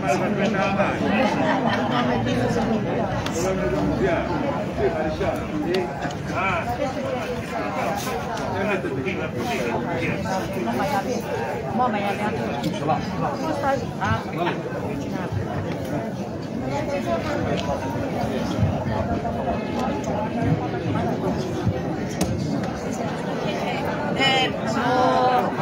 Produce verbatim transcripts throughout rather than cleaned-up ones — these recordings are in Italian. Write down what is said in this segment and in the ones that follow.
Eh, oh.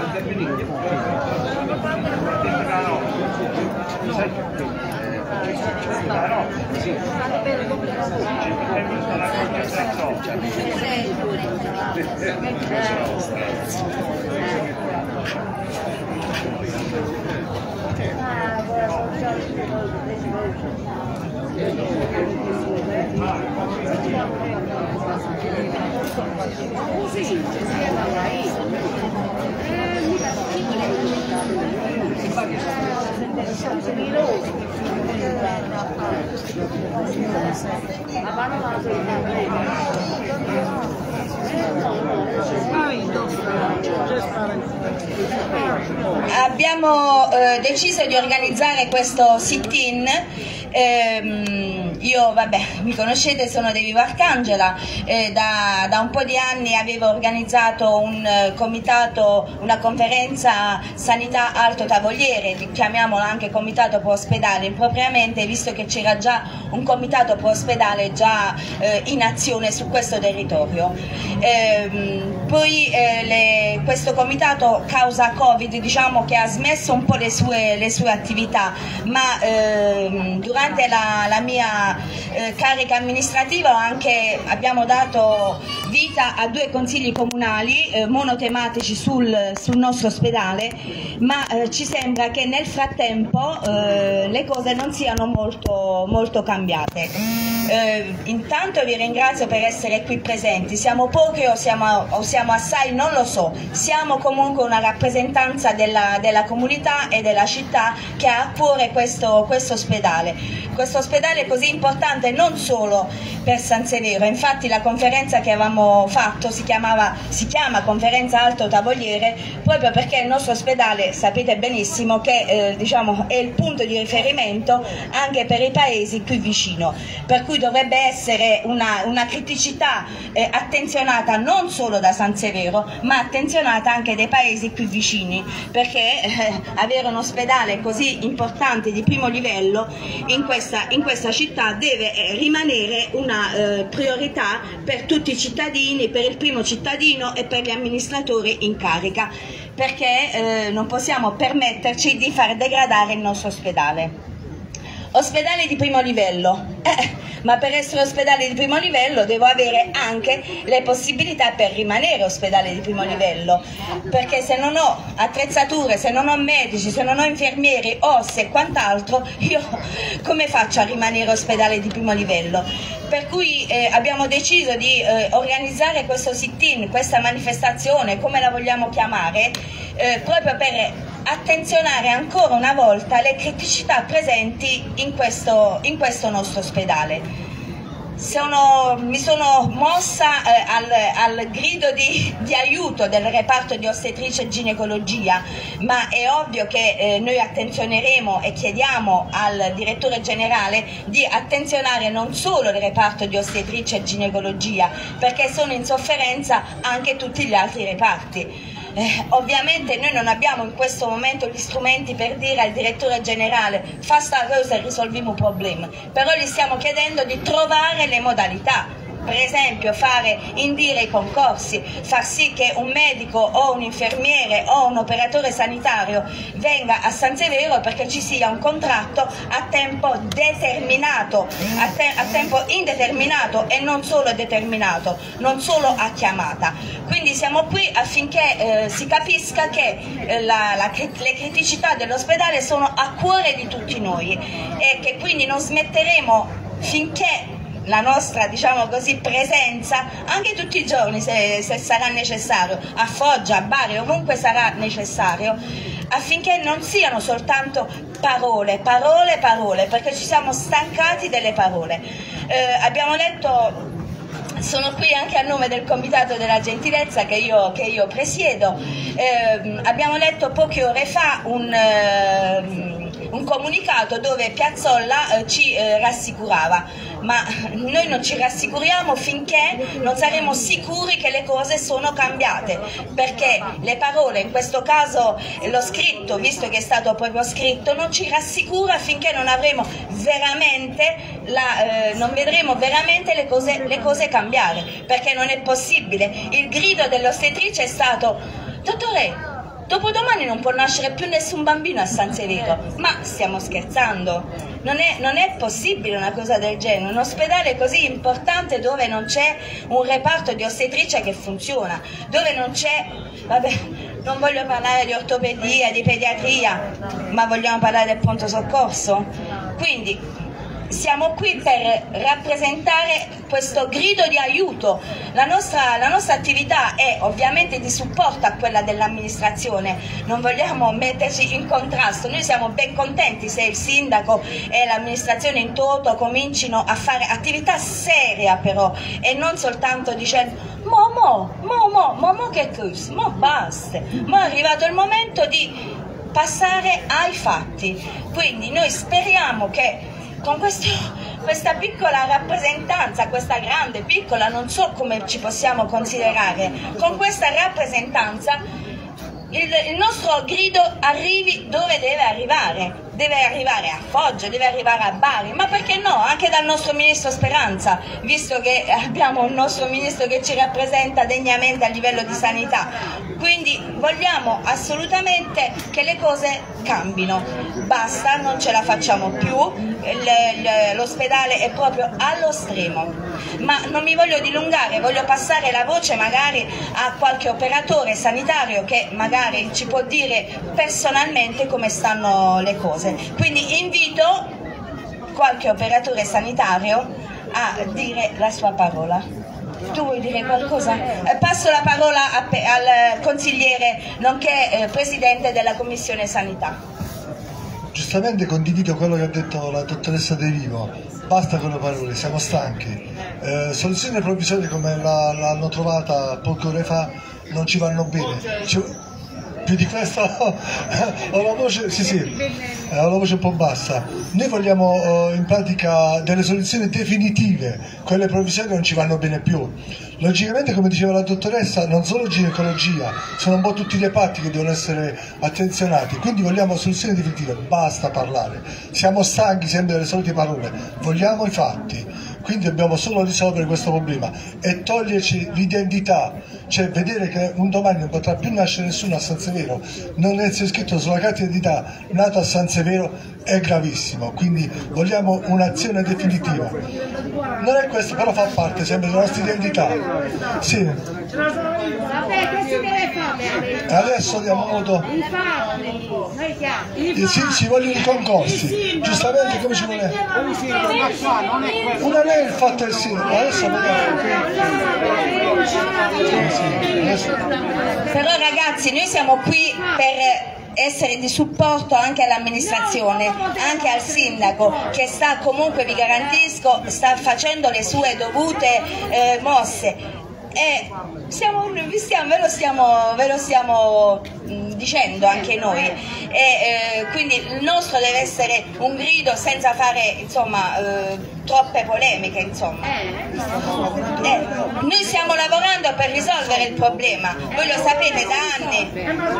Abbiamo eh, deciso di organizzare questo sit-in. Eh, io, vabbè, mi conoscete, sono di Vivo Arcangela, eh, da, da un po' di anni avevo organizzato un uh, comitato, una conferenza sanità alto tavoliere, chiamiamola anche comitato pro ospedale impropriamente, visto che c'era già un comitato pro ospedale già eh, in azione su questo territorio. Eh, poi eh, le, questo comitato causa Covid, diciamo che ha smesso un po' le sue, le sue attività, ma eh, durante la, la mia eh, carica amministrativa anche, abbiamo dato vita a due consigli comunali eh, monotematici sul, sul nostro ospedale, ma eh, ci sembra che nel frattempo eh, le cose non siano molto, molto cambiate. Eh, intanto vi ringrazio per essere qui presenti, siamo pochi o siamo, o siamo assai, non lo so, siamo comunque una rappresentanza della, della comunità e della città che ha a cuore questo, questo ospedale. Questo ospedale è così importante non solo per San Severo, infatti la conferenza che avevamo fatto si, chiamava, si chiama conferenza alto tavoliere proprio perché il nostro ospedale, sapete benissimo che eh, diciamo, è il punto di riferimento anche per i paesi qui vicino, per cui dovrebbe essere una, una criticità eh, attenzionata non solo da San Severo ma attenzionata anche dai paesi qui vicini, perché eh, avere un ospedale così importante di primo livello in questa, in questa città deve eh, rimanere una eh, priorità per tutti i cittadini, per il primo cittadino e per gli amministratori in carica, perché eh, non possiamo permetterci di far degradare il nostro ospedale. Ospedale di primo livello, eh, ma per essere ospedale di primo livello devo avere anche le possibilità per rimanere ospedale di primo livello, perché se non ho attrezzature, se non ho medici, se non ho infermieri, osse e quant'altro, io come faccio a rimanere ospedale di primo livello? Per cui eh, abbiamo deciso di eh, organizzare questo sit-in, questa manifestazione, come la vogliamo chiamare, eh, proprio per attenzionare ancora una volta le criticità presenti in questo, in questo nostro ospedale. Sono, mi sono mossa eh, al, al grido di, di aiuto del reparto di ostetricia e ginecologia, ma è ovvio che eh, noi attenzioneremo e chiediamo al direttore generale di attenzionare non solo il reparto di ostetricia e ginecologia, perché sono in sofferenza anche tutti gli altri reparti. Eh, ovviamente noi non abbiamo in questo momento gli strumenti per dire al direttore generale fa sta cosa e risolviamo il problema, però gli stiamo chiedendo di trovare le modalità, per esempio fare indire i concorsi, far sì che un medico o un infermiere o un operatore sanitario venga a San Severo perché ci sia un contratto a tempo determinato, a, te a tempo indeterminato e non solo determinato, non solo a chiamata. Quindi siamo qui affinché eh, si capisca che eh, la, la, le criticità dell'ospedale sono a cuore di tutti noi e che quindi non smetteremo finché la nostra, diciamo così, presenza, anche tutti i giorni se, se sarà necessario, a Foggia, a Bari, ovunque sarà necessario, affinché non siano soltanto parole, parole, parole, perché ci siamo stancati delle parole. Eh, abbiamo letto... Sono qui anche a nome del Comitato della Gentilezza che io, che io presiedo. Eh, abbiamo letto poche ore fa un, eh, un comunicato dove Piazzolla eh, ci eh, rassicurava, ma noi non ci rassicuriamo finché non saremo sicuri che le cose sono cambiate, perché le parole, in questo caso lo scritto, visto che è stato proprio scritto, non ci rassicura finché non avremo veramente la, eh, non vedremo veramente le cose, le cose cambiare, perché non è possibile. Il grido dell'ostetrice è stato: dottore, dopodomani non può nascere più nessun bambino a San Severo. Ma stiamo scherzando? Non è, non è possibile una cosa del genere, un ospedale così importante dove non c'è un reparto di ostetricia che funziona, dove non c'è, vabbè, non voglio parlare di ortopedia, di pediatria, ma vogliamo parlare del pronto soccorso? Quindi siamo qui per rappresentare questo grido di aiuto. La nostra, la nostra attività è ovviamente di supporto a quella dell'amministrazione, non vogliamo metterci in contrasto. Noi siamo ben contenti se il sindaco e l'amministrazione in toto comincino a fare attività seria, però, e non soltanto dicendo mo mo, mo mo, mo mo che cosa, mo basta, ma è arrivato il momento di passare ai fatti. Quindi noi speriamo che con questo, questa piccola rappresentanza, questa grande, piccola, non so come ci possiamo considerare, con questa rappresentanza il, il nostro grido arrivi dove deve arrivare. Deve arrivare a Foggia, deve arrivare a Bari, ma perché no? Anche dal nostro ministro Speranza, visto che abbiamo un nostro ministro che ci rappresenta degnamente a livello di sanità. Quindi vogliamo assolutamente che le cose cambino, basta, non ce la facciamo più, l'ospedale è proprio allo stremo. Ma non mi voglio dilungare, voglio passare la voce magari a qualche operatore sanitario che magari ci può dire personalmente come stanno le cose. Quindi invito qualche operatore sanitario a dire la sua parola. Tu vuoi dire qualcosa? Eh, passo la parola a, al consigliere, nonché eh, presidente della Commissione Sanità. Giustamente condivido quello che ha detto la dottoressa De Vivo, basta con le parole, siamo stanchi. Eh, soluzioni provvisorie come l'hanno trovata poche ore fa non ci vanno bene. Ci, più di questo ho la voce, sì, sì, ho la voce un po' bassa. Noi vogliamo in pratica delle soluzioni definitive, quelle provvisorie non ci vanno bene più. Logicamente, come diceva la dottoressa, non solo ginecologia, sono un po' tutti i reparti che devono essere attenzionati, quindi vogliamo soluzioni definitive, basta parlare. Siamo stanchi sempre delle solite parole, vogliamo i fatti. Quindi dobbiamo solo risolvere questo problema e toglierci l'identità, cioè vedere che un domani non potrà più nascere nessuno a San Severo, non essere scritto sulla carta d'identità nato a San Severo è gravissimo, quindi vogliamo un'azione definitiva. Non è questo, però fa parte sempre della nostra identità. Sì. Adesso diamo modo. Sì, ci vogliono i concorsi, giustamente come ci vuole. Non è il fatto del sindaco, adesso però ragazzi, noi siamo qui per essere di supporto anche all'amministrazione, anche al sindaco che sta comunque, vi garantisco, sta facendo le sue dovute eh, mosse. E siamo, vi stiamo, ve lo stiamo, ve lo stiamo mh, dicendo anche noi, e eh, quindi il nostro deve essere un grido senza fare insomma eh, troppe polemiche, insomma. Eh, noi stiamo lavorando per risolvere il problema, voi lo sapete da anni.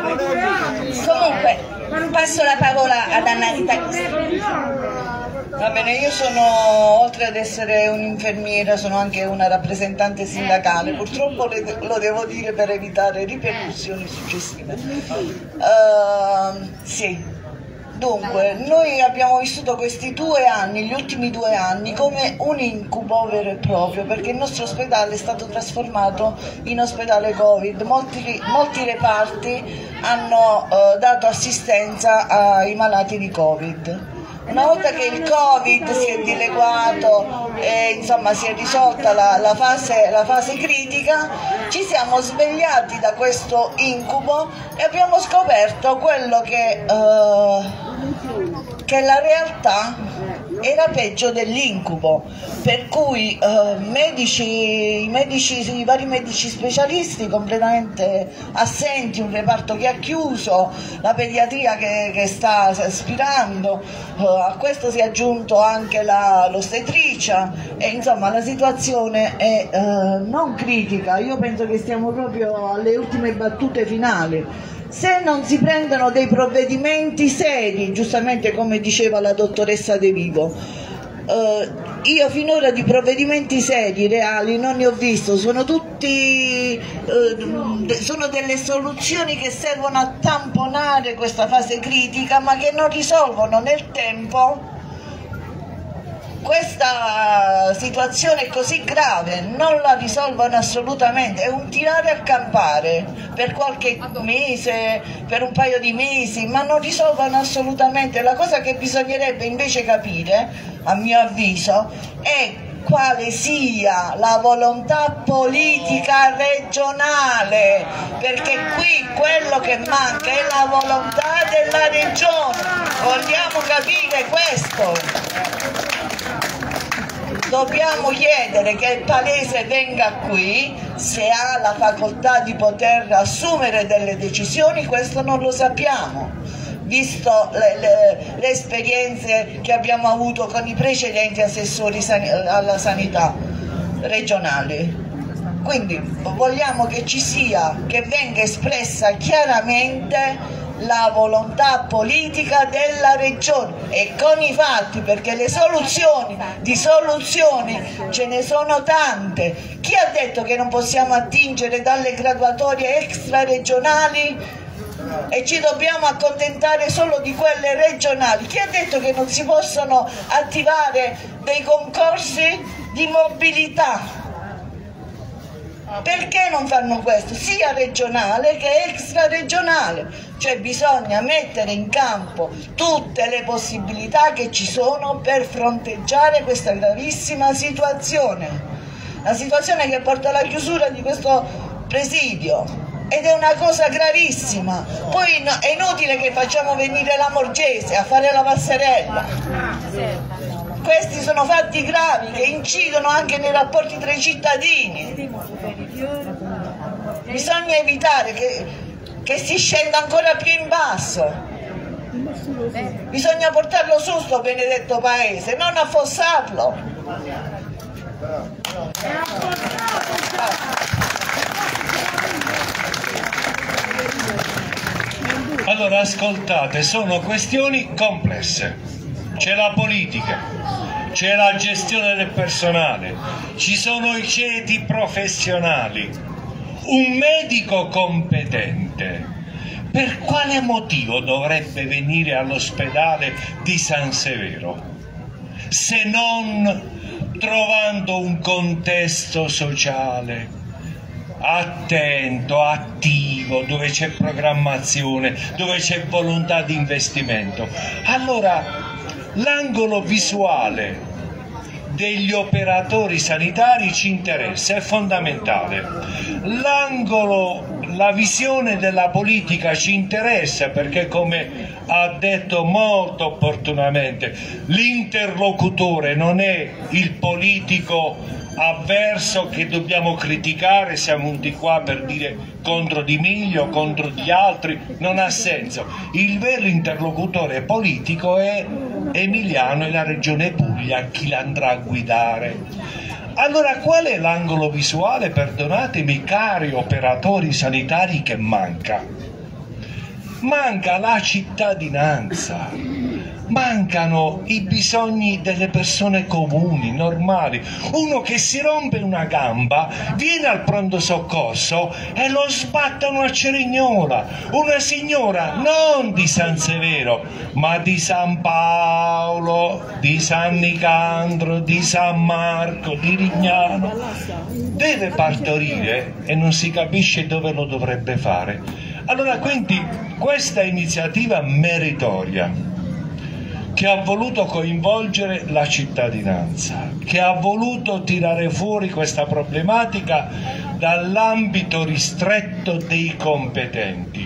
Comunque passo la parola ad Anna Rita. Va bene, io sono, oltre ad essere un'infermiera, sono anche una rappresentante sindacale, purtroppo le, lo devo dire per evitare ripercussioni successive. Uh, sì, dunque, noi abbiamo vissuto questi due anni, gli ultimi due anni, come un incubo vero e proprio, perché il nostro ospedale è stato trasformato in ospedale Covid, molti, molti reparti hanno uh, dato assistenza ai malati di Covid. Una volta che il Covid si è dileguato e insomma si è risolta la, la, fase, la fase critica, ci siamo svegliati da questo incubo e abbiamo scoperto quello che, uh, che è la realtà era peggio dell'incubo, per cui eh, medici, i, medici, i vari medici specialisti completamente assenti, un reparto che ha chiuso, la pediatria che, che sta spirando, eh, a questo si è aggiunto anche l'ostetricia e insomma la situazione è eh, non critica, io penso che stiamo proprio alle ultime battute finali. Se non si prendono dei provvedimenti seri, giustamente come diceva la dottoressa De Vivo, eh, io finora di provvedimenti seri, reali, non ne ho visto, sono tutti, eh, sono delle soluzioni che servono a tamponare questa fase critica ma che non risolvono nel tempo questa situazione così grave, non la risolvono assolutamente, è un tirare a campare per qualche mese, per un paio di mesi, ma non risolvono assolutamente. La cosa che bisognerebbe invece capire, a mio avviso, è quale sia la volontà politica regionale, perché qui quello che manca è la volontà della regione, vogliamo capire questo. Dobbiamo chiedere che il Palese venga qui, se ha la facoltà di poter assumere delle decisioni, questo non lo sappiamo, visto le, le, le esperienze che abbiamo avuto con i precedenti assessori san, alla sanità regionali. Quindi vogliamo che ci sia, che venga espressa chiaramente la volontà politica della regione e con i fatti, perché le soluzioni di soluzioni ce ne sono tante. Chi ha detto che non possiamo attingere dalle graduatorie extraregionali e ci dobbiamo accontentare solo di quelle regionali? Chi ha detto che non si possono attivare dei concorsi di mobilità? Perché non fanno questo, sia regionale che extraregionale? Cioè bisogna mettere in campo tutte le possibilità che ci sono per fronteggiare questa gravissima situazione, la situazione che porta alla chiusura di questo presidio, ed è una cosa gravissima. Poi no, è inutile che facciamo venire la Morgese a fare la passerella. Questi sono fatti gravi che incidono anche nei rapporti tra i cittadini. Bisogna evitare che, che si scenda ancora più in basso. Bisogna portarlo su sto benedetto paese, non affossarlo. Allora ascoltate, sono questioni complesse. C'è la politica, c'è la gestione del personale, ci sono i ceti professionali, un medico competente. Per quale motivo dovrebbe venire all'ospedale di San Severo se non trovando un contesto sociale attento, attivo, dove c'è programmazione, dove c'è volontà di investimento? Allora l'angolo visuale degli operatori sanitari ci interessa, è fondamentale. L'angolo, la visione della politica ci interessa perché, come ha detto molto opportunamente, l'interlocutore non è il politico avverso che dobbiamo criticare, siamo venuti qua per dire contro Di Miglio, contro gli altri, non ha senso. Il vero interlocutore politico è Emiliano e la regione Puglia, chi l'andrà a guidare. Allora qual è l'angolo visuale, perdonatemi cari operatori sanitari, che manca? Manca la cittadinanza, mancano i bisogni delle persone comuni, normali. Uno che si rompe una gamba viene al pronto soccorso e lo sbattono a Cerignola. Una signora non di San Severo ma di San Paolo, di San Nicandro, di San Marco, di Rignano deve partorire e non si capisce dove lo dovrebbe fare. Allora quindi questa iniziativa meritoria, che ha voluto coinvolgere la cittadinanza, che ha voluto tirare fuori questa problematica dall'ambito ristretto dei competenti,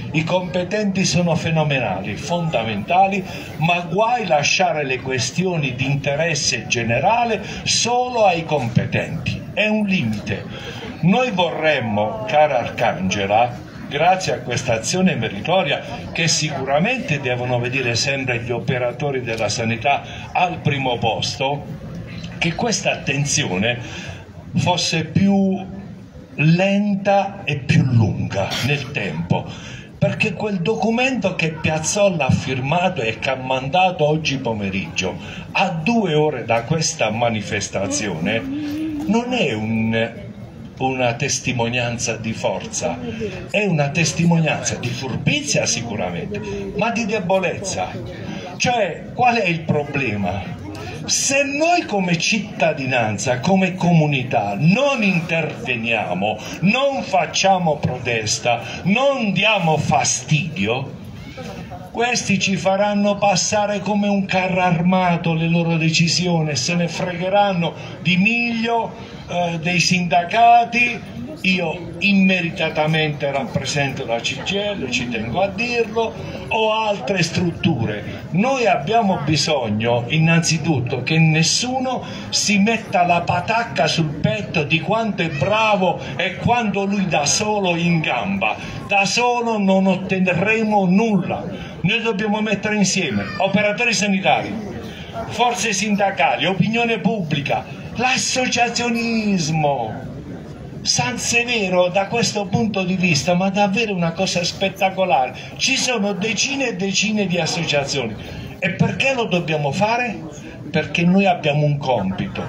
i competenti sono fenomenali, fondamentali, ma guai lasciare le questioni di interesse generale solo ai competenti. È un limite. Noi vorremmo, cara Arcangela, grazie a questa azione meritoria che sicuramente devono vedere sempre gli operatori della sanità al primo posto, che questa attenzione fosse più lenta e più lunga nel tempo, perché quel documento che Piazzolla ha firmato e che ha mandato oggi pomeriggio a due ore da questa manifestazione non è un, una testimonianza di forza, è una testimonianza di furbizia sicuramente, ma di debolezza. Cioè, qual è il problema? Se noi come cittadinanza, come comunità non interveniamo, non facciamo protesta, non diamo fastidio, questi ci faranno passare come un carro armato le loro decisioni, se ne fregheranno di Miglio, eh, dei sindacati. Io immeritatamente rappresento la C G I L, ci tengo a dirlo, o altre strutture. Noi abbiamo bisogno innanzitutto che nessuno si metta la patacca sul petto di quanto è bravo e quanto lui da solo in gamba. Da solo non otterremo nulla. Noi dobbiamo mettere insieme operatori sanitari, forze sindacali, opinione pubblica, l'associazionismo. San Severo da questo punto di vista, ma davvero una cosa spettacolare, ci sono decine e decine di associazioni. E perché lo dobbiamo fare? Perché noi abbiamo un compito: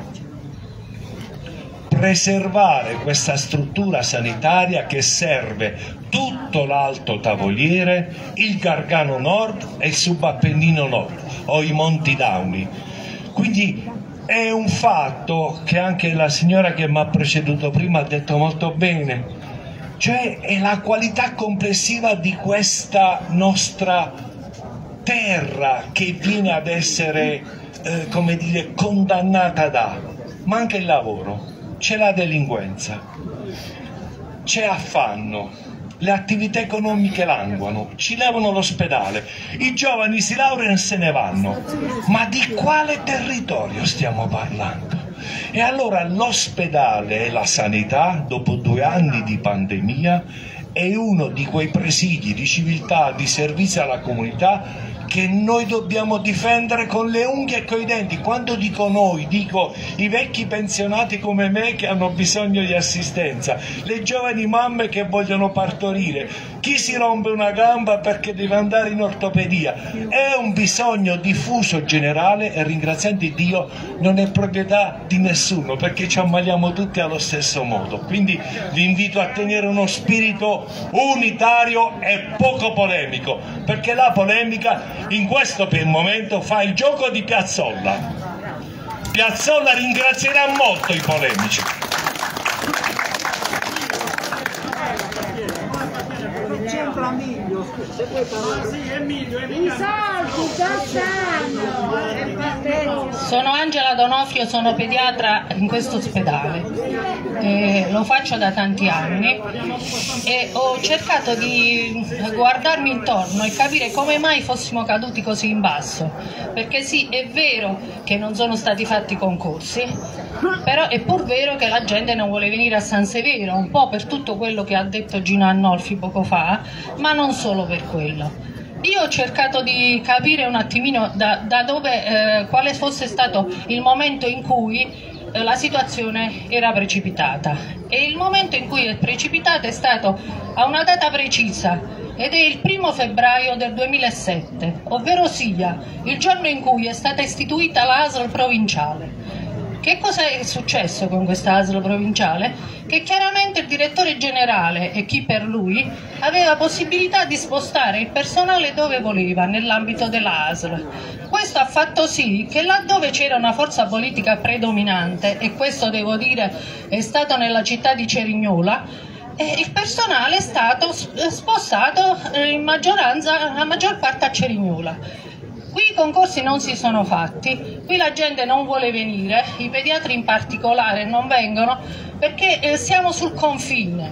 preservare questa struttura sanitaria che serve tutto l'Alto Tavoliere, il Gargano Nord e il Subappennino Nord o i Monti Dauni. Quindi è un fatto che anche la signora che mi ha preceduto prima ha detto molto bene, cioè è la qualità complessiva di questa nostra terra che viene ad essere, eh, come dire, condannata da, ma anche il lavoro, c'è la delinquenza, c'è affanno, le attività economiche languono, ci levano l'ospedale, i giovani si laureano e se ne vanno. Ma di quale territorio stiamo parlando? E allora l'ospedale e la sanità, dopo due anni di pandemia, è uno di quei presidi di civiltà, di servizio alla comunità che noi dobbiamo difendere con le unghie e coi denti. Quando dico noi, dico i vecchi pensionati come me che hanno bisogno di assistenza, le giovani mamme che vogliono partorire, chi si rompe una gamba perché deve andare in ortopedia. È un bisogno diffuso generale e, ringraziando Dio, non è proprietà di nessuno, perché ci ammaliamo tutti allo stesso modo. Quindi vi invito a tenere uno spirito unitario e poco polemico, perché la polemica in questo per il momento fa il gioco di Piazzolla. Piazzolla ringrazierà molto i polemici. Sono Angela Donofrio, sono pediatra in questo ospedale, eh, lo faccio da tanti anni e ho cercato di guardarmi intorno e capire come mai fossimo caduti così in basso, perché sì, è vero che non sono stati fatti concorsi, però è pur vero che la gente non vuole venire a San Severo, un po' per tutto quello che ha detto Gino Annolfi poco fa, ma non solo per quello. Io ho cercato di capire un attimino da, da dove, eh, quale fosse stato il momento in cui eh, la situazione era precipitata, e il momento in cui è precipitata è stato a una data precisa ed è il primo febbraio del duemilasette, ovvero sia il giorno in cui è stata istituita l'A S L provinciale. Che cosa è successo con questa A S L provinciale? Che chiaramente il direttore generale e chi per lui aveva possibilità di spostare il personale dove voleva nell'ambito della A S L. Questo ha fatto sì che laddove c'era una forza politica predominante, e questo devo dire è stato nella città di Cerignola, eh, il personale è stato spostato in maggioranza, la maggior parte a Cerignola. Qui i concorsi non si sono fatti, qui la gente non vuole venire, i pediatri in particolare non vengono perché eh, siamo sul confine.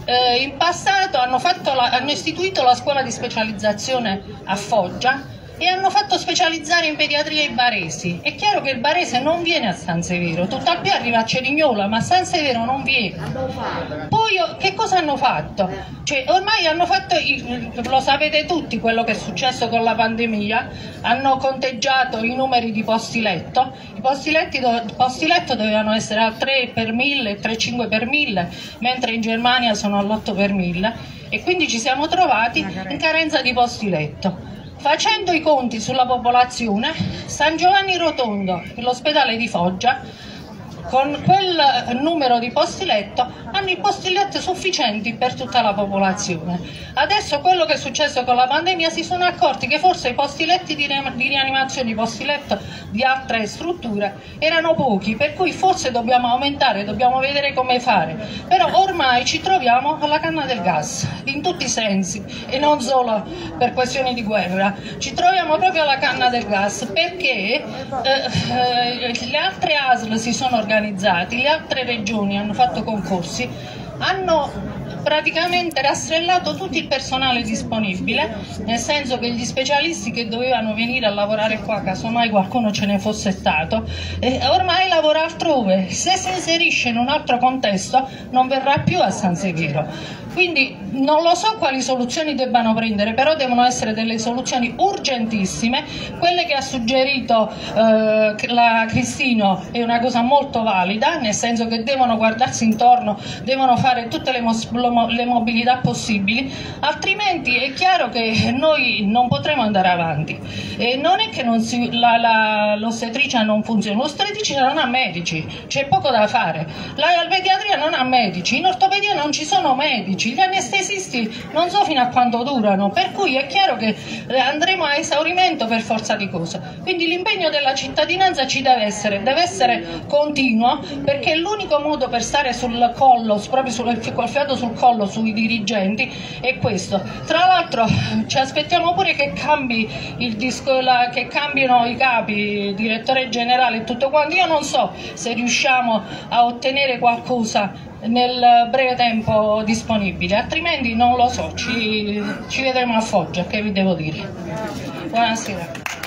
Eh, in passato hanno, fatto la, hanno istituito la scuola di specializzazione a Foggia e hanno fatto specializzare in pediatria i baresi. È chiaro che il barese non viene a San Severo, tutt'al più arriva a Cerignola, ma a San Severo non viene. Poi che cosa hanno fatto? Cioè, ormai hanno fatto, lo sapete tutti quello che è successo con la pandemia, hanno conteggiato i numeri di posti letto, i posti, letti, i posti letto dovevano essere al tre per mille, tre virgola cinque per mille, mentre in Germania sono all'otto per mille, e quindi ci siamo trovati in carenza di posti letto. Facendo i conti sulla popolazione, San Giovanni Rotondo e l'ospedale di Foggia, con quel numero di posti letto, hanno i posti letto sufficienti per tutta la popolazione. Adesso quello che è successo con la pandemia, si sono accorti che forse i posti letti di rianimazione, i posti letto di altre strutture erano pochi, per cui forse dobbiamo aumentare, dobbiamo vedere come fare. Però ormai ci troviamo alla canna del gas, in tutti i sensi, e non solo per questioni di guerra, ci troviamo proprio alla canna del gas, perché eh, eh, le altre A S L si sono organizzate, le altre regioni hanno fatto concorsi, hanno praticamente rastrellato tutto il personale disponibile, nel senso che gli specialisti che dovevano venire a lavorare qua, casomai qualcuno ce ne fosse stato, eh, ormai lavora altrove. Se si inserisce in un altro contesto non verrà più a San Severo. Quindi non lo so quali soluzioni debbano prendere, però devono essere delle soluzioni urgentissime. Quelle che ha suggerito eh, la Cristino è una cosa molto valida, nel senso che devono guardarsi intorno, devono fare tutte le, le mobilità possibili, altrimenti è chiaro che noi non potremo andare avanti. E non è che l'ostetricia non funziona, l'ostetricia non ha medici, c'è poco da fare, la pediatria non ha medici, in ortopedia non ci sono medici, gli anestesisti non so fino a quando durano, per cui è chiaro che andremo a esaurimento per forza di cose. Quindi l'impegno della cittadinanza ci deve essere, deve essere continuo, perché è l'unico modo per stare sul collo, proprio sul, col fiato sul collo sui dirigenti, è questo. Tra l'altro ci aspettiamo pure che cambi il disco, la, che cambino i capi, il direttore generale e tutto quanto. Io non so se riusciamo a ottenere qualcosa nel breve tempo disponibile, altrimenti non lo so, ci, ci vedremo a Foggia, che vi devo dire. Buonasera.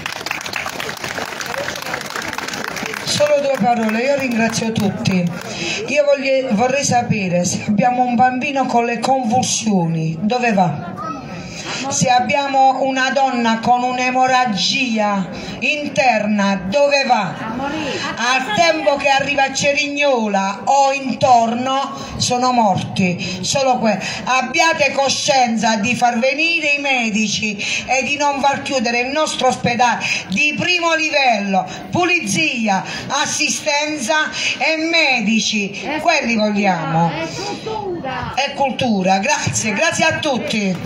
Solo due parole, io ringrazio tutti. Io voglio, vorrei sapere se abbiamo un bambino con le convulsioni, dove va? Se abbiamo una donna con un'emorragia interna, dove va? Al tempo che arriva a Cerignola o intorno sono morti. Solo que abbiate coscienza di far venire i medici e di non far chiudere il nostro ospedale di primo livello, pulizia, assistenza e medici, quelli vogliamo. E cultura. Grazie, grazie a tutti.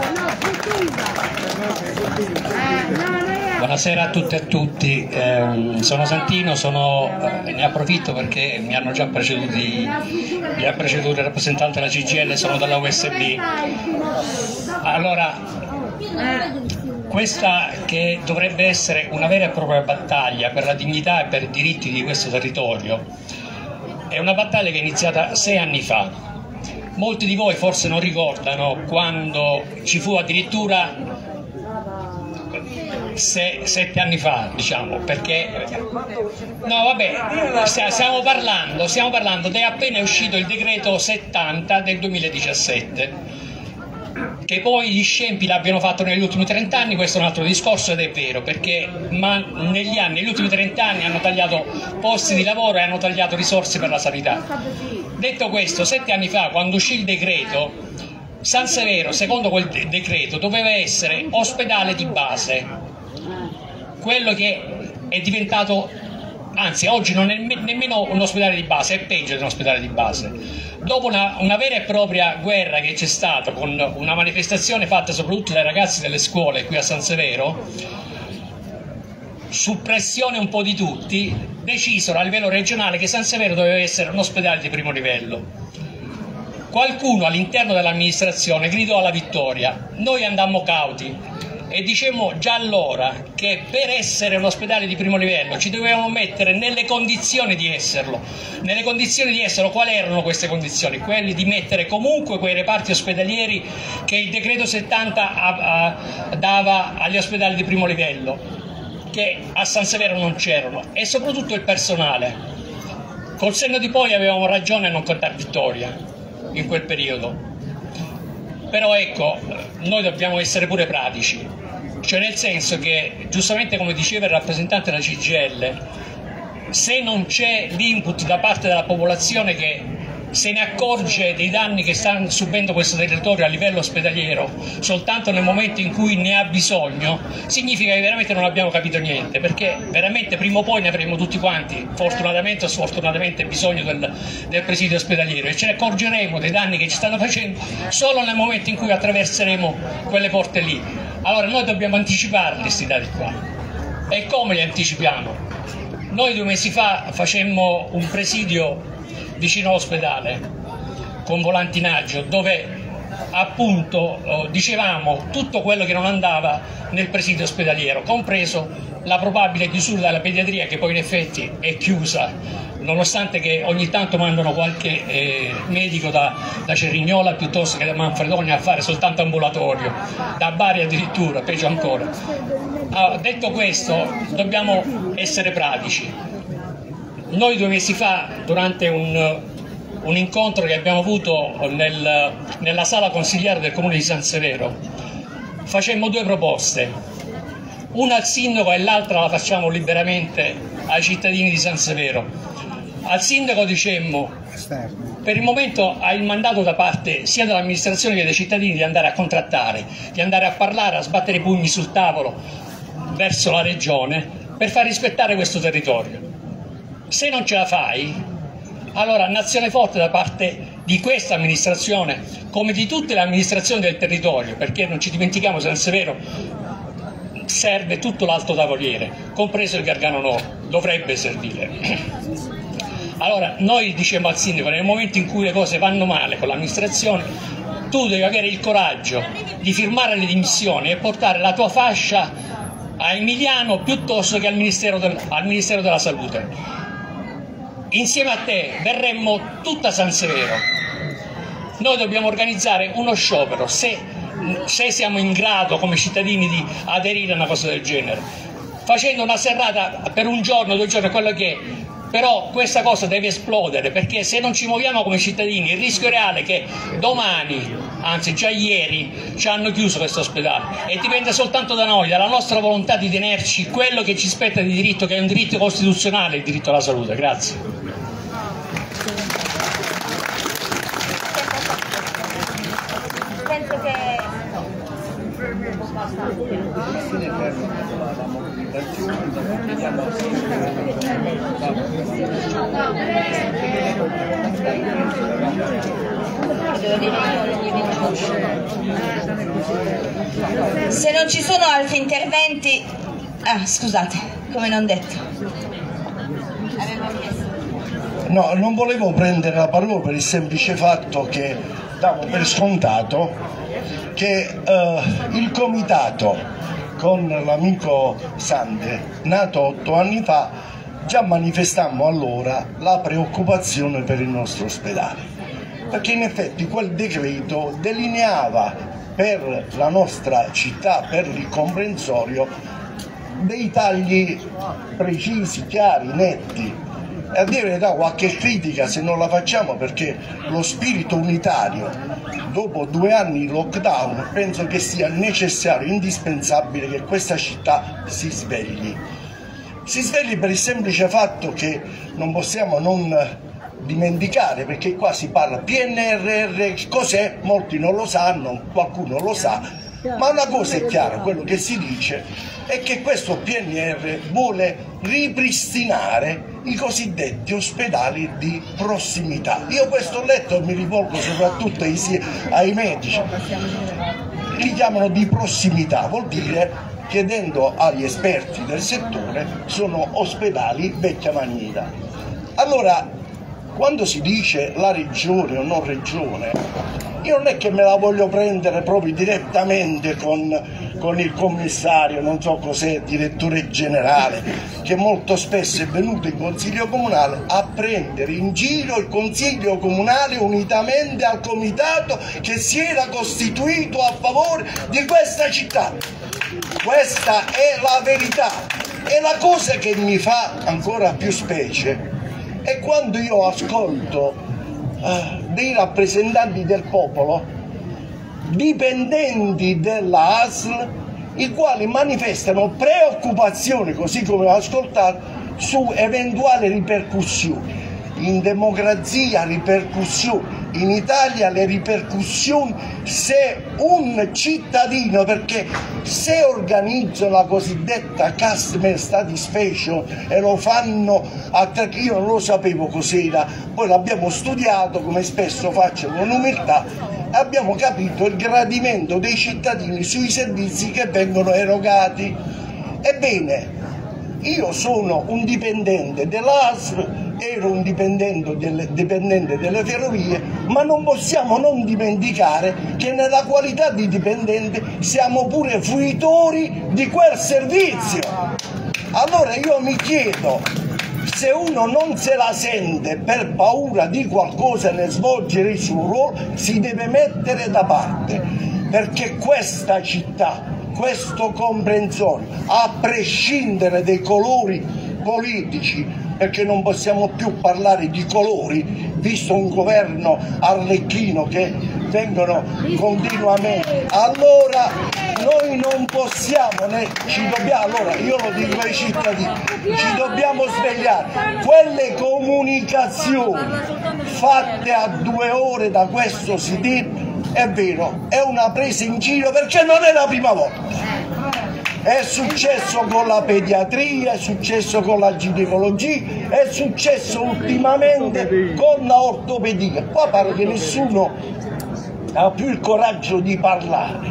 Buonasera a tutte e a tutti, eh, sono Santino, sono, eh, ne approfitto perché mi hanno già preceduti, mi ha preceduto il rappresentante della C G I L, sono dalla U S B. Allora, questa che dovrebbe essere una vera e propria battaglia per la dignità e per i diritti di questo territorio, è una battaglia che è iniziata sei anni fa. Molti di voi forse non ricordano quando ci fu addirittura se, sette anni fa, diciamo, perché no vabbè, stiamo parlando, stiamo parlando è appena uscito il decreto settanta del duemiladiciassette. Che poi gli scempi l'abbiano fatto negli ultimi trent'anni, questo è un altro discorso ed è vero, perché ma negli anni, negli ultimi trent'anni hanno tagliato posti di lavoro e hanno tagliato risorse per la sanità. Detto questo, sette anni fa, quando uscì il decreto, San Severo, secondo quel decreto, doveva essere ospedale di base, quello che è diventato, anzi oggi non è nemmeno un ospedale di base, è peggio di un ospedale di base. Dopo una, una vera e propria guerra che c'è stata, con una manifestazione fatta soprattutto dai ragazzi delle scuole qui a San Severo, su pressione un po' di tutti, decisero a livello regionale che San Severo doveva essere un ospedale di primo livello. Qualcuno all'interno dell'amministrazione gridò alla vittoria, noi andammo cauti e dicemmo già allora che per essere un ospedale di primo livello ci dovevamo mettere nelle condizioni di esserlo. Nelle condizioni di esserlo, quali erano queste condizioni? Quelle di mettere comunque quei reparti ospedalieri che il decreto settanta a, a, dava agli ospedali di primo livello, che a San Severo non c'erano, e soprattutto il personale. Col senno di poi avevamo ragione a non contare vittoria in quel periodo. Però ecco, noi dobbiamo essere pure pratici, cioè nel senso che, giustamente come diceva il rappresentante della C G I L, se non c'è l'input da parte della popolazione che se ne accorge dei danni che sta subendo questo territorio a livello ospedaliero soltanto nel momento in cui ne ha bisogno, significa che veramente non abbiamo capito niente, perché veramente prima o poi ne avremo tutti quanti, fortunatamente o sfortunatamente, bisogno del, del presidio ospedaliero, e ce ne accorgeremo dei danni che ci stanno facendo solo nel momento in cui attraverseremo quelle porte lì. Allora noi dobbiamo anticiparli questi dati qua. E come li anticipiamo? Noi due mesi fa facemmo un presidio vicino all'ospedale con volantinaggio, dove appunto eh, dicevamo tutto quello che non andava nel presidio ospedaliero, compreso la probabile chiusura della pediatria, che poi in effetti è chiusa, nonostante che ogni tanto mandano qualche eh, medico da, da Cerignola piuttosto che da Manfredonia a fare soltanto ambulatorio, da Bari addirittura, peggio ancora. Allora, detto questo, dobbiamo essere pratici. Noi due mesi fa, durante un, un incontro che abbiamo avuto nel, nella sala consigliare del comune di San Severo, facemmo due proposte, una al sindaco e l'altra la facciamo liberamente ai cittadini di San Severo. Al sindaco dicemmo: per il momento ha il mandato da parte sia dell'amministrazione che dei cittadini di andare a contrattare, di andare a parlare, a sbattere i pugni sul tavolo verso la regione per far rispettare questo territorio. Se non ce la fai, allora nazione forte da parte di questa amministrazione, come di tutte le amministrazioni del territorio, perché non ci dimentichiamo, San Severo serve tutto l'Alto Tavoliere, compreso il Gargano Nord, dovrebbe servire. Allora noi diciamo al sindaco, nel momento in cui le cose vanno male con l'amministrazione, tu devi avere il coraggio di firmare le dimissioni e portare la tua fascia a Emiliano piuttosto che al Ministero, del, al Ministero della Salute. Insieme a te verremmo tutta San Severo. Noi dobbiamo organizzare uno sciopero, se, se siamo in grado come cittadini di aderire a una cosa del genere, facendo una serrata per un giorno, due giorni, quello che è. Però questa cosa deve esplodere, perché se non ci muoviamo come cittadini il rischio reale è che domani, anzi già ieri, ci hanno chiuso questo ospedale, e dipende soltanto da noi, dalla nostra volontà di tenerci quello che ci spetta di diritto, che è un diritto costituzionale, il diritto alla salute. Grazie. Penso che se non ci sono altri interventi, ah scusate, come non detto, avevo chiesto. No, non volevo prendere la parola per il semplice fatto che davo per scontato che eh, il comitato con l'amico Sande, nato otto anni fa, già manifestammo allora la preoccupazione per il nostro ospedale, perché in effetti quel decreto delineava per la nostra città, per il comprensorio, dei tagli precisi, chiari, netti. E a dire da qualche critica se non la facciamo, perché lo spirito unitario dopo due anni di lockdown penso che sia necessario, indispensabile che questa città si svegli. Si svegli per il semplice fatto che non possiamo non dimenticare, perché qua si parla P N R R, cos'è? Molti non lo sanno, qualcuno lo sa, ma una cosa è chiara, quello che si dice è che questo P N R R vuole ripristinare i cosiddetti ospedali di prossimità. Io questo ho letto e mi rivolgo soprattutto ai, ai medici, li chiamano di prossimità, vuol dire, chiedendo agli esperti del settore, sono ospedali vecchia maniera. Allora, quando si dice la regione o non regione, io non è che me la voglio prendere proprio direttamente con, con il commissario, non so cos'è, direttore generale, che molto spesso è venuto in consiglio comunale a prendere in giro il consiglio comunale unitamente al comitato che si era costituito a favore di questa città. Questa è la verità. E la cosa che mi fa ancora più specie è quando io ascolto Uh, dei rappresentanti del popolo, dipendenti della A S L, i quali manifestano preoccupazioni, così come ho ascoltato, su eventuali ripercussioni. In democrazia ripercussioni, in Italia le ripercussioni se un cittadino, perché se organizzano la cosiddetta customer satisfaction e lo fanno a tre, io non lo sapevo cos'era, poi l'abbiamo studiato come spesso faccio con umiltà, abbiamo capito il gradimento dei cittadini sui servizi che vengono erogati. Ebbene, io sono un dipendente dell'A S L, ero un dipendente delle, dipendente delle ferrovie, ma non possiamo non dimenticare che nella qualità di dipendente siamo pure fruitori di quel servizio. Allora io mi chiedo, se uno non se la sente per paura di qualcosa nel svolgere il suo ruolo, si deve mettere da parte, perché questa città, questo comprensorio, a prescindere dai colori politici, perché non possiamo più parlare di colori, visto un governo arlecchino che vengono continuamente, allora noi non possiamo, né ci dobbiamo, allora io lo dico ai cittadini, ci dobbiamo svegliare. Quelle comunicazioni fatte a due ore da questo sit-in, è vero, è una presa in giro, perché non è la prima volta. È successo con la pediatria, è successo con la ginecologia, è successo ultimamente con la ortopedia. Qua pare che nessuno ha più il coraggio di parlare.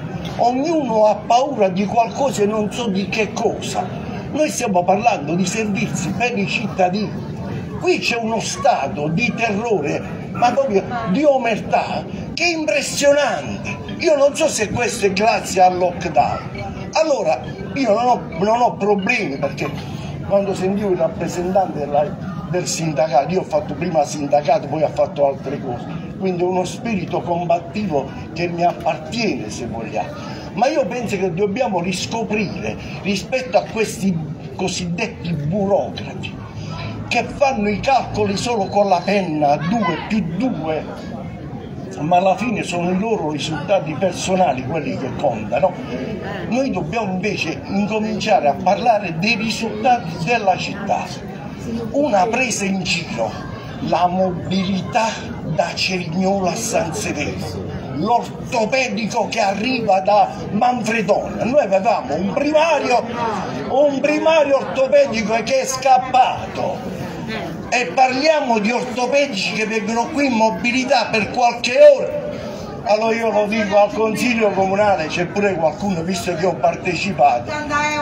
Ognuno ha paura di qualcosa e non so di che cosa. Noi stiamo parlando di servizi per i cittadini. Qui c'è uno stato di terrore, ma proprio di omertà, che è impressionante. Io non so se questo è grazie al lockdown. Allora, io non ho, non ho problemi, perché quando sentivo il rappresentante della, del sindacato, io ho fatto prima sindacato, poi ho fatto altre cose, quindi è uno spirito combattivo che mi appartiene, se vogliamo. Ma io penso che dobbiamo riscoprire, rispetto a questi cosiddetti burocrati, che fanno i calcoli solo con la penna, due più due, ma alla fine sono i loro risultati personali quelli che contano. Noi dobbiamo invece incominciare a parlare dei risultati della città. Una presa in giro, la mobilità da Cerignola a San Severo, l'ortopedico che arriva da Manfredonia. Noi avevamo un primario, un primario ortopedico che è scappato. E parliamo di ortopedici che vengono qui in mobilità per qualche ora. Allora io lo dico al consiglio comunale, c'è pure qualcuno, visto che ho partecipato.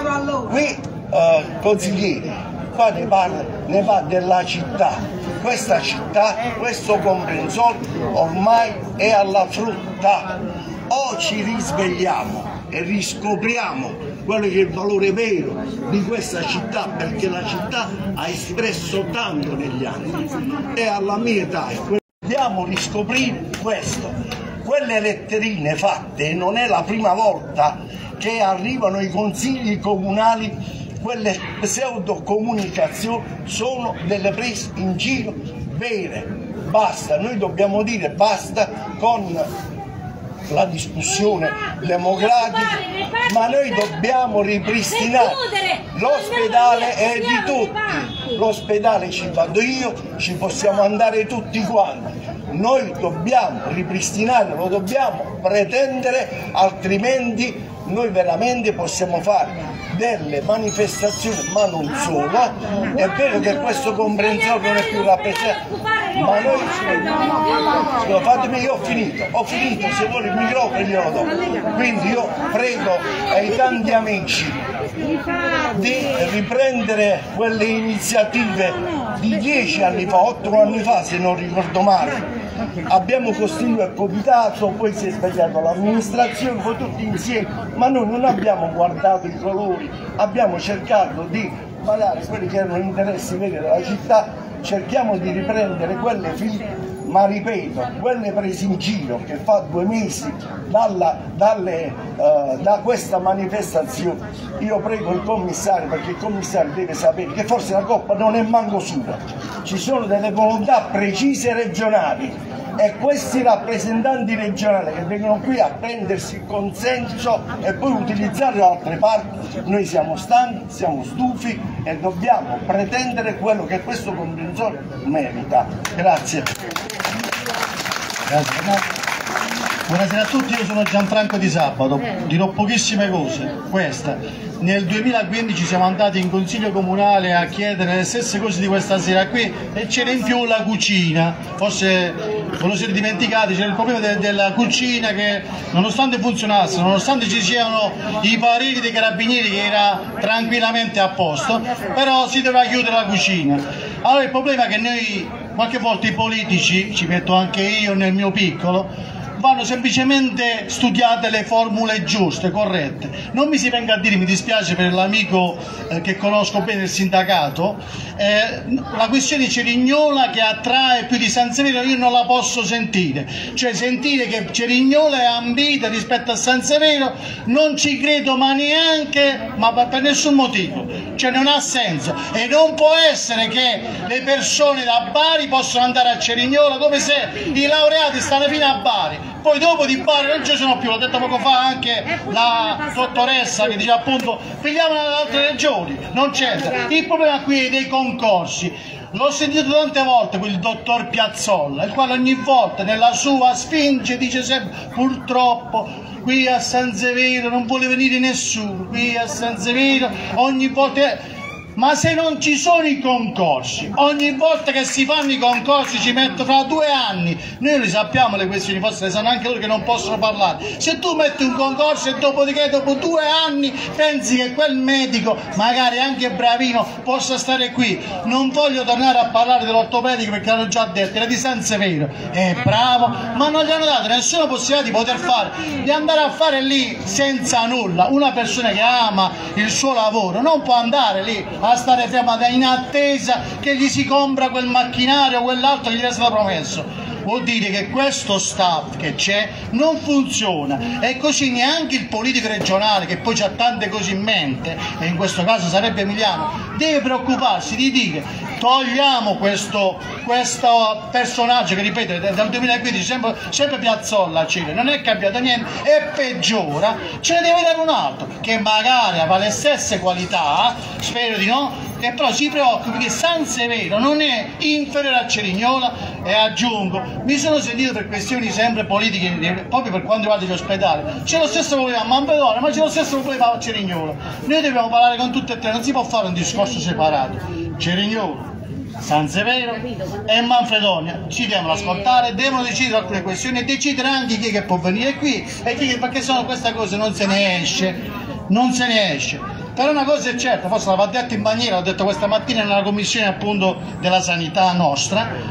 Qui eh, consiglieri, qua ne parla, ne va della città. Questa città, questo comprensorio ormai è alla frutta. O ci risvegliamo e riscopriamo quello che è il valore vero di questa città, perché la città ha espresso tanto negli anni, e alla mia età dobbiamo riscoprire questo. Quelle letterine fatte, non è la prima volta che arrivano i consigli comunali, quelle pseudocomunicazioni sono delle prese in giro vere. Basta, noi dobbiamo dire basta con la discussione democratica, ma noi dobbiamo ripristinare l'ospedale, è di tutti, l'ospedale ci vado io, ci possiamo andare tutti quanti, noi dobbiamo ripristinare, lo dobbiamo pretendere, altrimenti noi veramente possiamo fare delle manifestazioni, ma non solo. È vero che questo comprensorio non è più rappresentato, ma noi, scusa, fatemi, io ho finito, ho finito, se vuole il microfono glielo do. Quindi io prego ai tanti amici di riprendere quelle iniziative di dieci anni fa, otto anni fa se non ricordo male, abbiamo costituito il comitato, poi si è svegliato l'amministrazione, poi tutti insieme, ma noi non abbiamo guardato i colori, abbiamo cercato di magari quelli che erano interessi veri della città, cerchiamo di riprendere quelle figlie, ma ripeto, quelle prese in giro che fa due mesi dalla, dalle, uh, da questa manifestazione. Io prego il commissario, perché il commissario deve sapere che forse la Coppa non è manco sua, ci sono delle volontà precise regionali e questi rappresentanti regionali che vengono qui a prendersi il consenso e poi utilizzarlo da altre parti, noi siamo stanchi, siamo stufi e dobbiamo pretendere quello che questo comprensore merita. Grazie. Grazie. Buonasera a tutti, io sono Gianfranco Di Sabato, dirò pochissime cose. Questa, nel duemilaquindici siamo andati in consiglio comunale a chiedere le stesse cose di questa sera qui e c'era in più la cucina, forse ve lo siete dimenticati, c'era il problema de della cucina che nonostante funzionasse, nonostante ci siano i pareri dei carabinieri che era tranquillamente a posto, però si doveva chiudere la cucina. Allora il problema è che noi qualche volta i politici, ci metto anche io nel mio piccolo, vanno semplicemente studiate le formule giuste, corrette. Non mi si venga a dire, mi dispiace per l'amico eh, che conosco bene il sindacato, eh, la questione Cerignola che attrae più di San Severo io non la posso sentire, cioè sentire che Cerignola è ambita rispetto a San Severo non ci credo ma neanche, ma per nessun motivo, cioè non ha senso e non può essere che le persone da Bari possono andare a Cerignola come se i laureati stanno fino a Bari. Poi dopo di Bari non ci sono più, l'ha detto poco fa anche la dottoressa che dice appunto pigliamola da altre regioni, non c'entra. Il problema qui è dei concorsi. L'ho sentito tante volte quel dottor Piazzolla, il quale ogni volta nella sua sfinge dice sempre purtroppo qui a San Severo non vuole venire nessuno, qui a San Severo ogni volta... Ma se non ci sono i concorsi, ogni volta che si fanno i concorsi ci metto fra due anni, noi le sappiamo le questioni, forse le sanno anche loro che non possono parlare. Se tu metti un concorso e dopodiché dopo due anni pensi che quel medico, magari anche bravino, possa stare qui, non voglio tornare a parlare dell'ortopedico perché l'hanno già detto, era di San Severo, è bravo, ma non gli hanno dato nessuna possibilità di poter fare, di andare a fare lì senza nulla. Una persona che ama il suo lavoro non può andare lì a stare fermata in attesa che gli si compra quel macchinario o quell'altro che gli è stato promesso. Vuol dire che questo staff che c'è non funziona e così neanche il politico regionale che poi ha tante cose in mente, e in questo caso sarebbe Emiliano, deve preoccuparsi di dire togliamo questo, questo personaggio che ripeto dal duemilaquindici sempre, sempre Piazzolla a Cile, non è cambiato niente e peggiora, ce ne deve dare un altro che magari avrà le stesse qualità, spero di no, che però si preoccupi che San Severo non è inferiore a Cerignola. E aggiungo, mi sono sentito per questioni sempre politiche, proprio per quanto riguarda gli ospedali, c'è lo stesso problema a Manfredonia, ma c'è lo stesso problema a Cerignola. Noi dobbiamo parlare con tutte e tre, non si può fare un discorso separato. Cerignola, San Severo e Manfredonia ci devono ascoltare, devono decidere alcune questioni e decidere anche chi che può venire qui e chi, perché sennò questa cosa non se ne esce, non se ne esce. Però una cosa è certa, forse l'aveva detto in maniera, l'ho detto questa mattina nella commissione appunto della sanità nostra,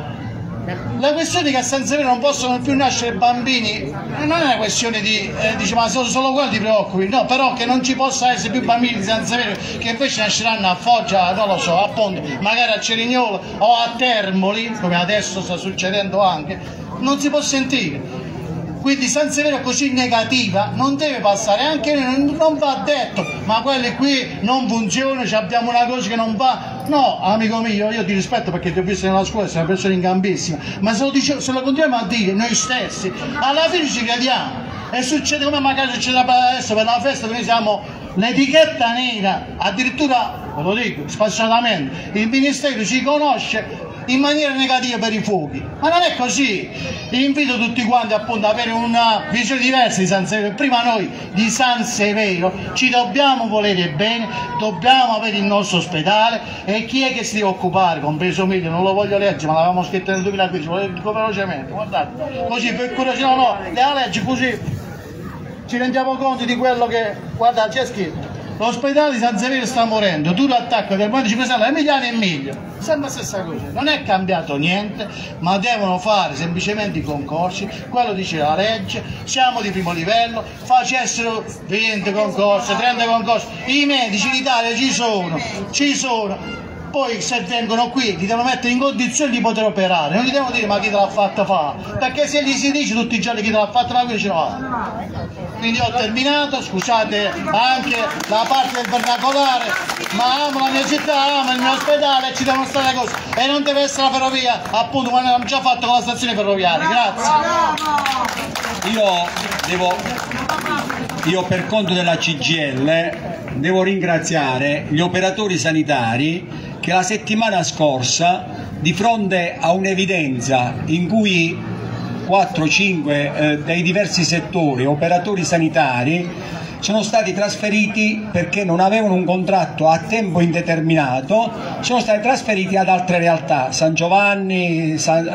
la questione che a San Severo non possono più nascere bambini non è una questione di eh, dice ma sono solo quello ti preoccupi, no, però che non ci possa essere più bambini di San Severo che invece nasceranno a Foggia, non lo so, appunto magari a Cerignola o a Termoli, come adesso sta succedendo anche, non si può sentire. Quindi San Severo così negativa non deve passare, anche noi non va detto ma quelli qui non funzionano, abbiamo una cosa che non va. No, amico mio, io ti rispetto perché ti ho visto nella scuola, sei una persona in gambissima, ma se lo, dice, se lo continuiamo a dire noi stessi, alla fine ci crediamo. E succede come magari succede adesso per la festa, noi siamo l'etichetta nera, addirittura, ve lo dico, spassionatamente, il Ministero ci conosce in maniera negativa per i fuochi, ma non è così. Invito tutti quanti appunto ad avere una visione diversa di San Severo. Prima noi di San Severo ci dobbiamo volere bene, dobbiamo avere il nostro ospedale e chi è che si deve occupare, compreso Emilio, non lo voglio leggere ma l'avevamo scritto nel duemilaquindici, lo leggo velocemente, guardate, così per curiosità, no, no, le leggi così ci rendiamo conto di quello che, guardate, c'è scritto l'ospedale di San Severo sta morendo, tu l'attacco del Movimento cinque Stelle, Emiliano è meglio, sempre la stessa cosa, non è cambiato niente, ma devono fare semplicemente i concorsi, quello dice la legge, siamo di primo livello, facessero venti concorsi, trenta concorsi, i medici in Italia ci sono, ci sono. Poi se vengono qui li devono mettere in condizione di poter operare, non gli devono dire ma chi te l'ha fatta fare, perché se gli si dice tutti i giorni chi te l'ha fatta, ma qui ce l'ha. Quindi ho terminato, scusate anche la parte del vernacolare, ma amo la mia città, amo il mio ospedale e ci devono stare le cose. E non deve essere la ferrovia, appunto come abbiamo già fatto con la stazione ferroviaria. Grazie. Io devo, io per conto della C G I L devo ringraziare gli operatori sanitari che la settimana scorsa, di fronte a un'evidenza in cui quattro cinque eh, dei diversi settori operatori sanitari sono stati trasferiti perché non avevano un contratto a tempo indeterminato, sono stati trasferiti ad altre realtà, San Giovanni, San,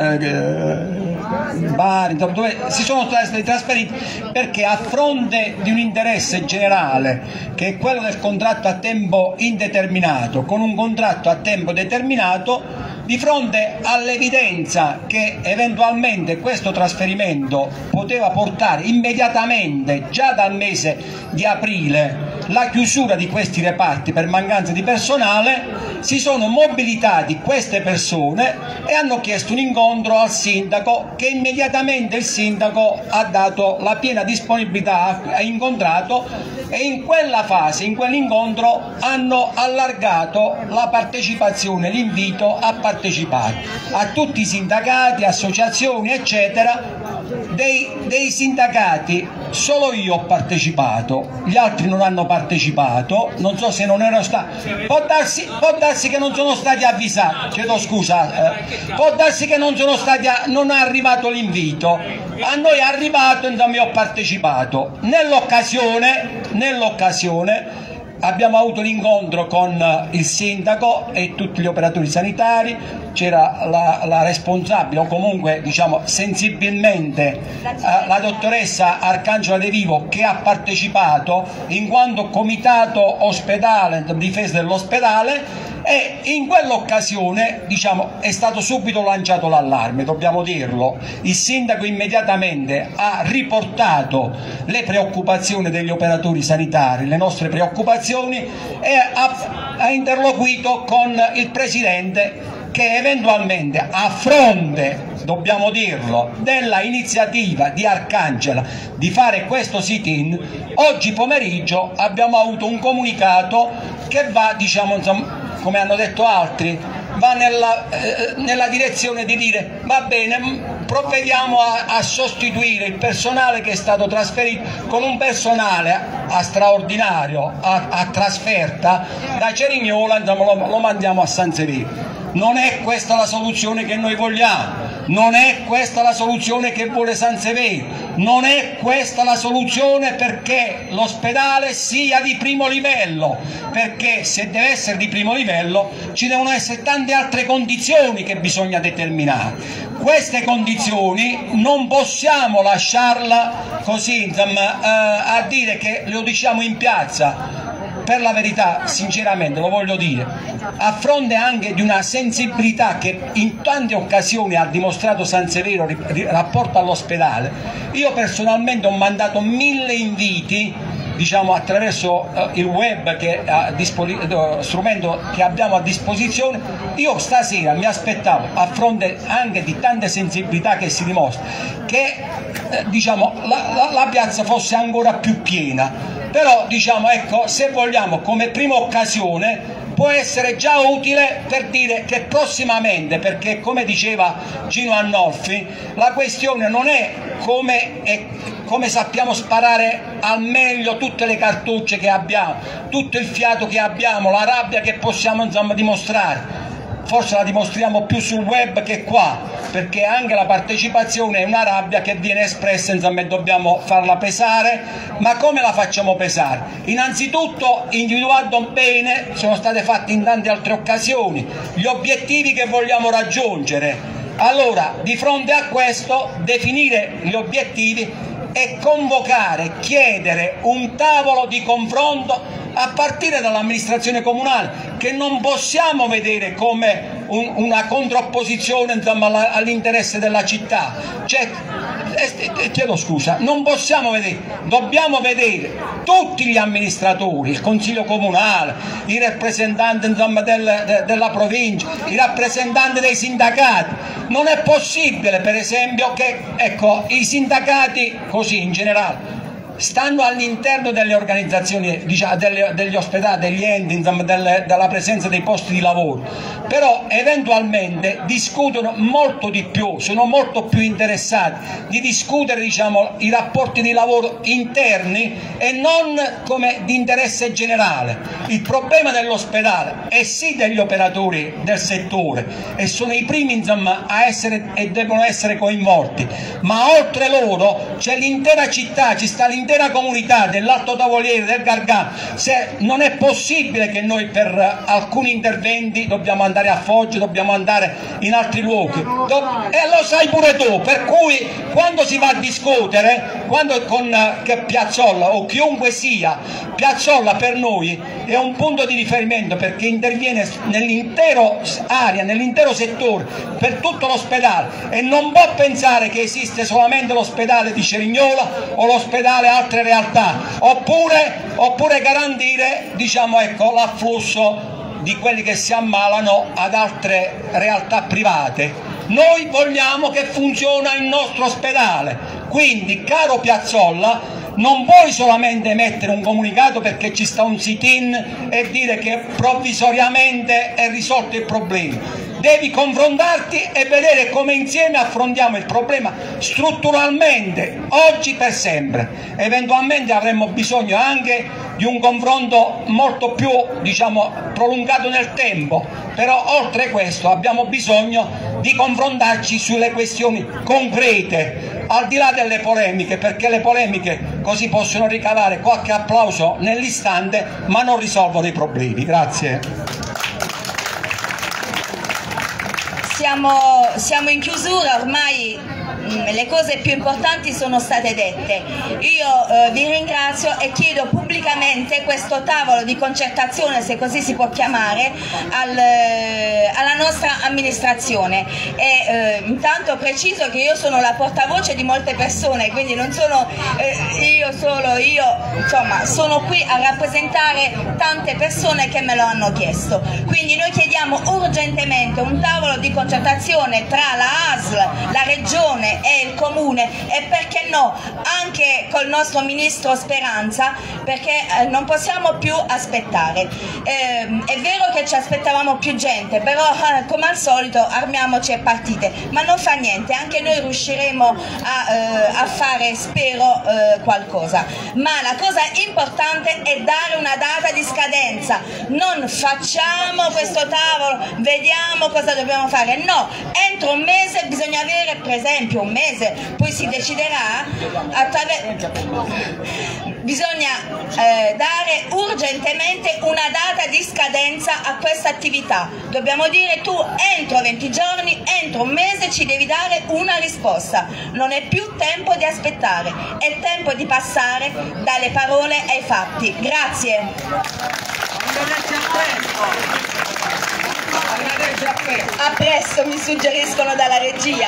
eh, Bari, dove si sono stati trasferiti perché a fronte di un interesse generale che è quello del contratto a tempo indeterminato con un contratto a tempo determinato, di fronte all'evidenza che eventualmente questo trasferimento poteva portare immediatamente, già dal mese di aprile, la chiusura di questi reparti per mancanza di personale, si sono mobilitati queste persone e hanno chiesto un incontro al sindaco, che immediatamente il sindaco ha dato la piena disponibilità, ha incontrato, e in quella fase, in quell'incontro, hanno allargato la partecipazione, l'invito a partecipare a tutti i sindacati, associazioni eccetera. Dei, dei sindacati solo io ho partecipato, gli altri non hanno partecipato, non so se non ero stato, può darsi, può darsi che non sono stati avvisati, chiedo scusa, eh, può darsi che non sono stati, non è arrivato l'invito, a noi è arrivato e non mi ho partecipato. Nell'occasione, nell'occasione abbiamo avuto l'incontro con il sindaco e tutti gli operatori sanitari, c'era la, la responsabile o comunque diciamo sensibilmente eh, la dottoressa Arcangela De Vivo, che ha partecipato in quanto comitato ospedale, difesa dell'ospedale, e in quell'occasione diciamo è stato subito lanciato l'allarme, dobbiamo dirlo. Il sindaco immediatamente ha riportato le preoccupazioni degli operatori sanitari, le nostre preoccupazioni, e ha, ha interloquito con il presidente, che eventualmente a fronte, dobbiamo dirlo, della iniziativa di Arcangela di fare questo sit-in, oggi pomeriggio abbiamo avuto un comunicato che va, diciamo, insomma, come hanno detto altri, va nella, eh, nella direzione di dire va bene, provvediamo a, a sostituire il personale che è stato trasferito con un personale a, a straordinario, a, a trasferta da Cerignola, insomma, lo, lo mandiamo a San Severo. Non è questa la soluzione che noi vogliamo, non è questa la soluzione che vuole San Severo, non è questa la soluzione perché l'ospedale sia di primo livello, perché se deve essere di primo livello ci devono essere tante altre condizioni che bisogna determinare. Queste condizioni non possiamo lasciarla così, insomma, eh, a dire che lo diciamo in piazza. Per la verità, sinceramente, lo voglio dire, a fronte anche di una sensibilità che in tante occasioni ha dimostrato San Severo in rapporto all'ospedale, io personalmente ho mandato mille inviti, diciamo, attraverso uh, il web, che uh, strumento che abbiamo a disposizione. Io stasera mi aspettavo, a fronte anche di tante sensibilità che si dimostra, che eh, diciamo, la, la, la piazza fosse ancora più piena. Però diciamo, ecco, se vogliamo, come prima occasione può essere già utile per dire che prossimamente, perché come diceva Gino Annolfi, la questione non è come, è come sappiamo sparare al meglio tutte le cartucce che abbiamo, tutto il fiato che abbiamo, la rabbia che possiamo, insomma, dimostrare. Forse la dimostriamo più sul web che qua, perché anche la partecipazione è una rabbia che viene espressa, insomma, e dobbiamo farla pesare. Ma come la facciamo pesare? Innanzitutto individuando bene, sono state fatte in tante altre occasioni, gli obiettivi che vogliamo raggiungere. Allora, di fronte a questo, definire gli obiettivi e convocare, chiedere un tavolo di confronto a partire dall'amministrazione comunale, che non possiamo vedere come un, una contrapposizione, insomma, all'interesse della città. Cioè, eh, chiedo scusa, non possiamo vedere, dobbiamo vedere tutti gli amministratori, il consiglio comunale, i rappresentanti, insomma, del, de, della provincia, i rappresentanti dei sindacati. Non è possibile, per esempio, che ecco, i sindacati così in generale stanno all'interno delle organizzazioni, diciamo, delle, degli ospedali, degli enti, insomma, delle, della presenza dei posti di lavoro, però eventualmente discutono molto di più, sono molto più interessati di discutere, diciamo, i rapporti di lavoro interni e non come di interesse generale. Il problema dell'ospedale è sì degli operatori del settore e sono i primi, insomma, a essere e devono essere coinvolti, ma oltre loro c'è l'intera città, ci sta l'intera comunità dell'Alto Tavoliere, del Gargano. Se non è possibile che noi per alcuni interventi dobbiamo andare a Foggia, dobbiamo andare in altri luoghi, Do e lo sai pure tu, per cui quando si va a discutere, quando con che Piazzolla o chiunque sia, Piazzolla per noi è un punto di riferimento perché interviene nell'intero area, nell'intero settore, per tutto l'ospedale, e non può pensare che esiste solamente l'ospedale di Cerignola o l'ospedale altre realtà, oppure, oppure garantire, diciamo, ecco, l'afflusso di quelli che si ammalano ad altre realtà private. Noi vogliamo che funziona il nostro ospedale, quindi caro Piazzolla, non puoi solamente emettere un comunicato perché ci sta un sit-in e dire che provvisoriamente è risolto il problema. Devi confrontarti e vedere come insieme affrontiamo il problema strutturalmente, oggi per sempre. Eventualmente avremmo bisogno anche di un confronto molto più, diciamo, prolungato nel tempo, però oltre questo abbiamo bisogno di confrontarci sulle questioni concrete, al di là delle polemiche, perché le polemiche così possono ricavare qualche applauso nell'istante ma non risolvono i problemi. Grazie. Siamo, siamo in chiusura, ormai mh, le cose più importanti sono state dette. Io eh, vi ringrazio e chiedo pubblicamente questo tavolo di concertazione, se così si può chiamare, al, eh, alla nostra amministrazione. E eh, intanto preciso che io sono la portavoce di molte persone, quindi non sono eh, io solo, io insomma sono qui a rappresentare tante persone che me lo hanno chiesto. Quindi noi chiediamo urgentemente un tavolo di concertazione tra la A S L, la Regione e il Comune, e perché no anche col nostro Ministro Speranza, perché eh, non possiamo più aspettare. Eh, è vero che ci aspettavamo più gente, però eh, come al solito armiamoci e partite, ma non fa niente, anche noi riusciremo a, eh, a fare, spero, eh, qualcosa. Ma la cosa importante è dare una data di scadenza, non facciamo questo tavolo, vediamo cosa dobbiamo fare. No, entro un mese bisogna avere, per esempio un mese, poi si deciderà attraverso, bisogna eh, dare urgentemente una data di scadenza a questa attività. Dobbiamo dire: tu entro venti giorni, entro un mese ci devi dare una risposta. Non è più tempo di aspettare, è tempo di passare dalle parole ai fatti. Grazie. A presto, mi suggeriscono dalla regia.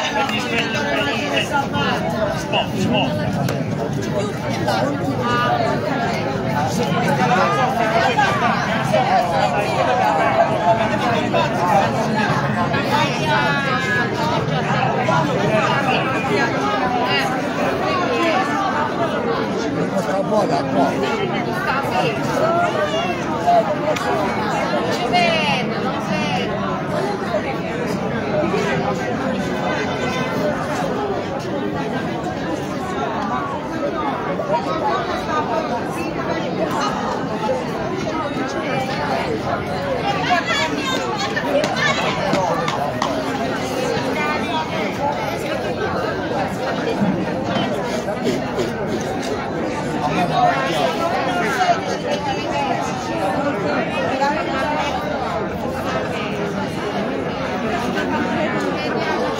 Grazie.